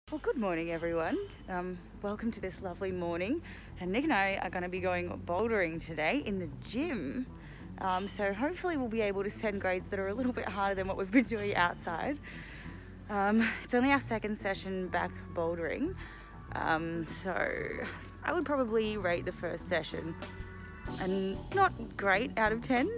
Well, good morning everyone. Welcome to this lovely morning, and Nick and I are going to be going bouldering today in the gym. So hopefully we'll be able to send grades that are a little bit harder than what we've been doing outside. It's only our second session back bouldering, so I would probably rate the first session and not great out of 10.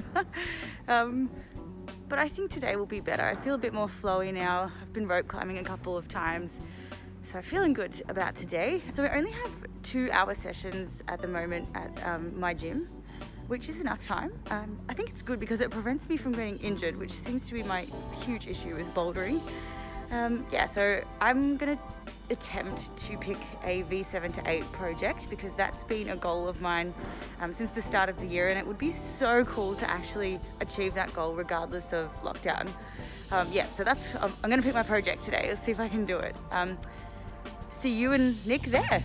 But I think today will be better. I feel a bit more flowy now. I've been rope climbing a couple of times, so I'm feeling good about today. So we only have 2-hour sessions at the moment at my gym, which is enough time. I think it's good because it prevents me from getting injured, which seems to be my huge issue with bouldering. So I'm gonna attempt to pick a V7 to 8 project because that's been a goal of mine since the start of the year, and it would be so cool to actually achieve that goal regardless of lockdown. So that's I'm gonna pick my project today. Let's see if I can do it. See you and Nick there.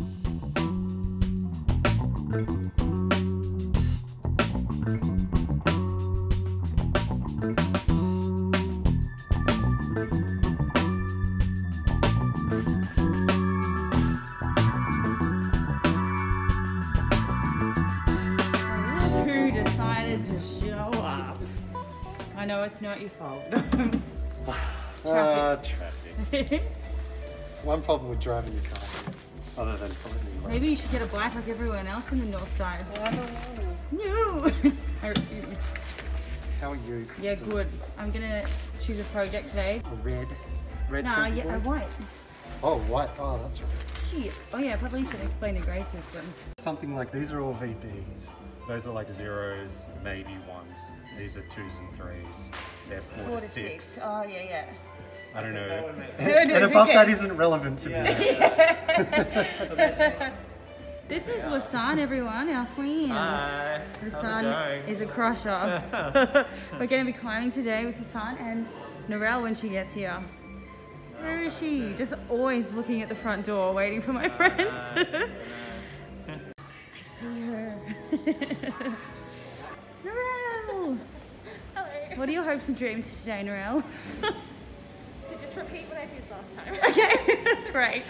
I know it's not your fault. Traffic. One problem with driving your car, other than probably. Maybe you should get a bike like everyone else in the north side. I don't know. No! I refuse. How are you, Kristen? Yeah, good. I'm gonna choose a project today. Red? Nah, yeah, white. Oh, white. Oh, that's right. Shit. Oh yeah, probably should explain the grade system. Something like these are all VBs. Those are like 0s, maybe 1s. These are 2s and 3s. They're 4 to 6. Oh yeah. I don't know. And above that isn't relevant to me. This is Wasan, everyone, our friend. Hi. Wasan is a crusher. We're going to be climbing today with Wasan and Narelle when she gets here. Where is she? Just always looking at the front door, waiting for my friends. I see her. Narelle! Hello. What are your hopes and dreams for today, Narelle? To just repeat what I did last time. Okay, great.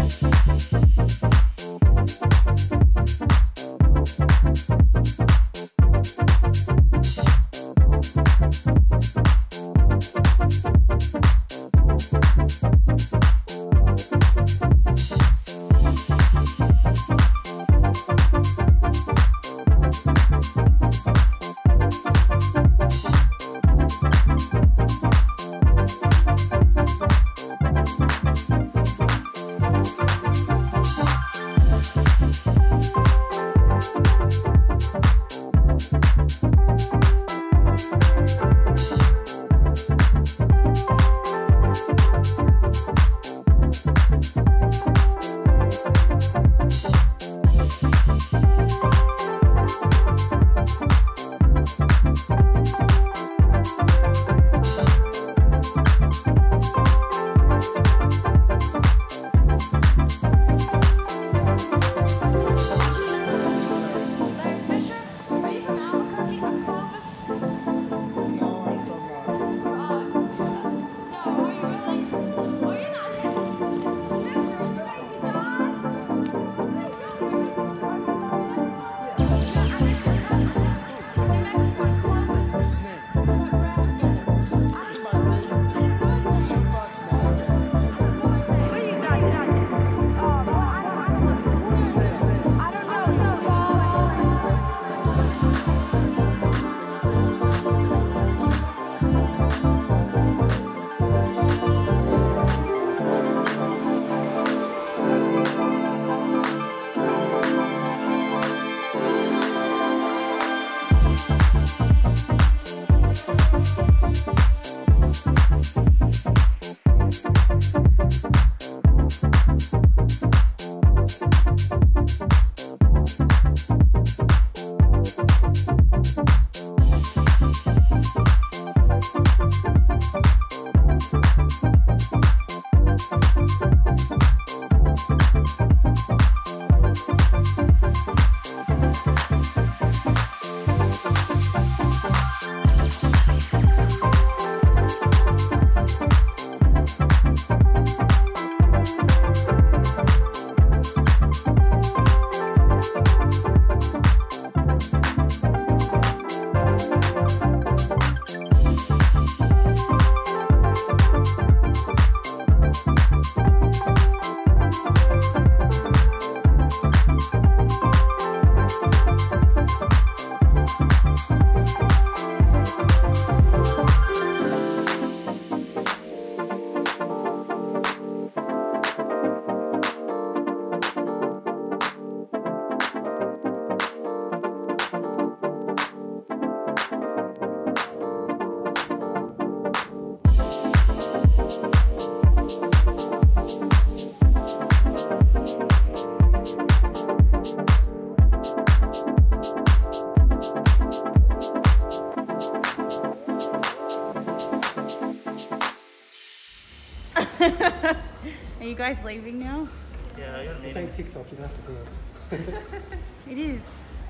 Are you guys leaving now? Yeah, I got a This ain't TikTok, you don't have to dance. It is.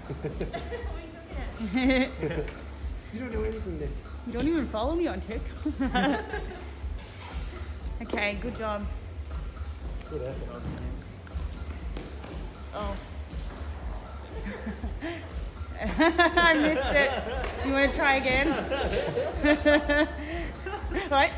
You don't know anything then. You don't even follow me on TikTok. Okay, good job. Good effort. Oh. I missed it. You want to try again? Right?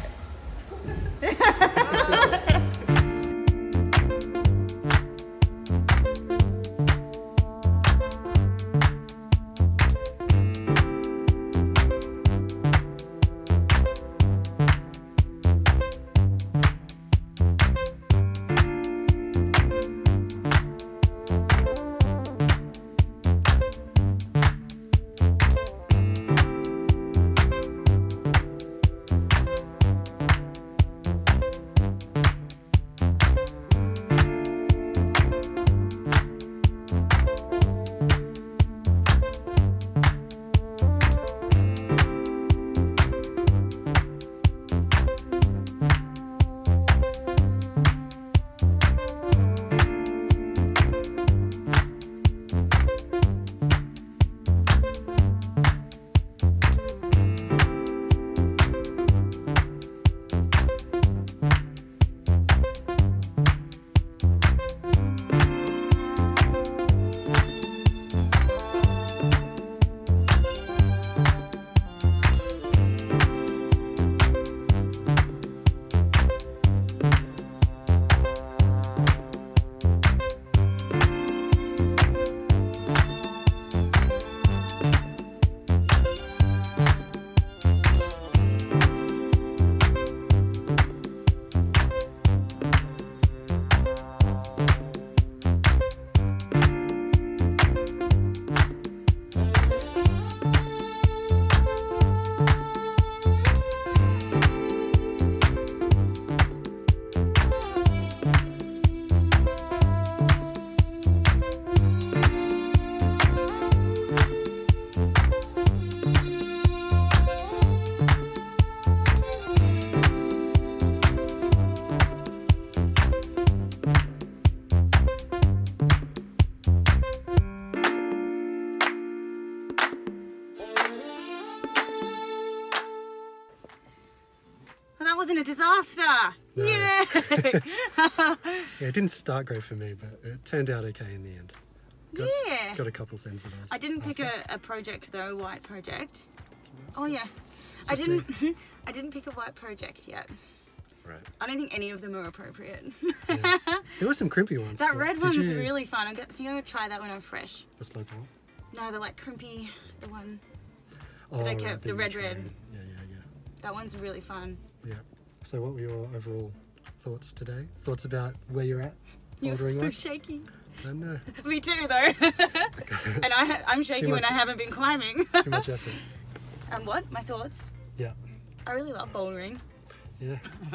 wasn't a disaster. No. Yeah. Yeah, it didn't start great for me, but it turned out okay in the end. Yeah. Got a couple sensibles. I didn't pick a project though, a white project. Oh yeah. It's I just didn't I didn't pick a white project yet. Right. I don't think any of them are appropriate. Yeah. There were some crimpy ones. That but red did one was you- really fun. I think I'm gonna try that when I'm fresh. The slope one? No, the like crimpy, the one. Oh, I right, kept, the you red tried. red. Yeah. That one's really fun. Yeah. So what were your overall thoughts today? Thoughts about where you're at? You're so bouldering-wise? shaky. I know. Me too though. And I'm shaky when much- I haven't been climbing. Too much effort. And what? My thoughts? Yeah. I really love bouldering. Yeah.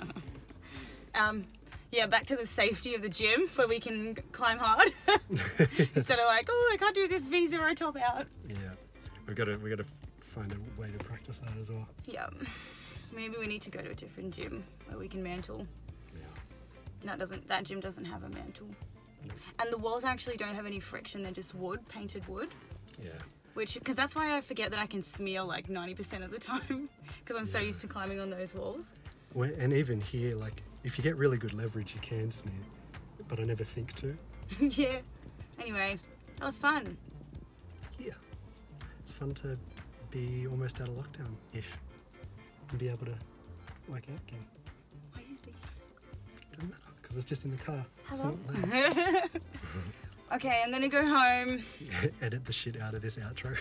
Yeah, back to the safety of the gym where we can climb hard instead of like, oh, I can't do this V0 top out. Yeah. We got to find a way to practice that as well. Yeah, maybe we need to go to a different gym where we can mantle. Yeah. That gym doesn't have a mantle, No. and the walls actually don't have any friction. They're just wood, painted wood. Yeah. Because that's why I forget that I can smear like 90% of the time because I'm so used to climbing on those walls. And even here, like, if you get really good leverage, you can smear, but I never think to. Yeah. Anyway, that was fun. Yeah. It's fun to be almost out of lockdown-ish and be able to work out again. Why are you speaking so Doesn't matter, because it's just in the car. It's Hello? not loud. Okay, I'm gonna go home. Edit the shit out of this outro.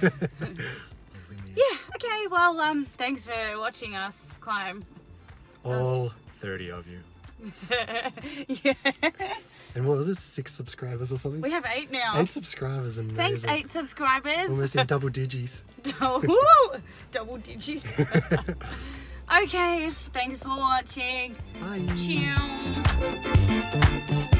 Yeah, okay, well, thanks for watching us climb. All 30 of you. Yeah. And what was it, 6 subscribers or something? We have 8 now. 8 subscribers, amazing. Thanks, 8 subscribers. Almost in double digits. Woo! Double digits. Okay, thanks for watching. Bye. Cheers.